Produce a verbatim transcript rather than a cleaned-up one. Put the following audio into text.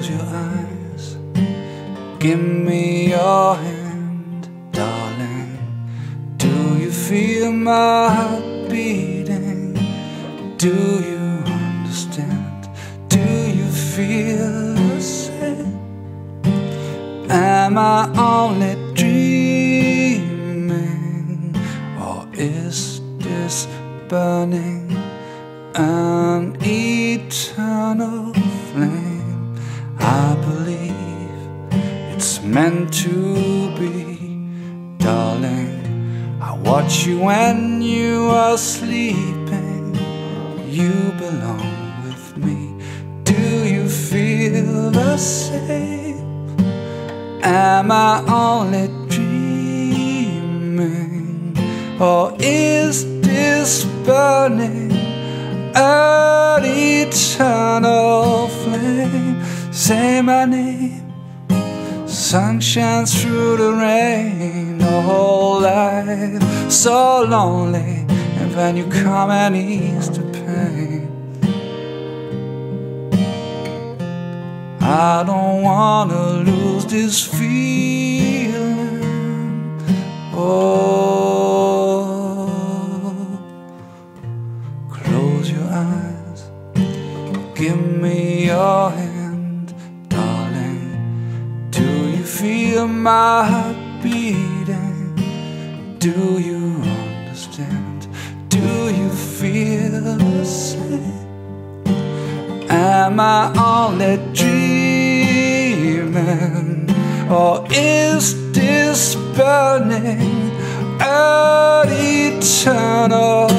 Close your eyes, give me your hand, darling. Do you feel my heart beating? Do you understand? Do you feel the same? Am I only dreaming, or is this burning an eternal flame? I believe it's meant to be, darling. I watch you when you are sleeping. You belong with me. Do you feel the same? Am I only dreaming, or is this burning an eternal flame? Say my name. Sun shines through the rain, the whole life so lonely, and when you come and ease the pain. I don't wanna lose this feeling. Oh, close your eyes, give me your hand, darling. Do you feel my heart beating? Do you understand? Do you feel the same? Am I only dreaming, or is this burning an eternal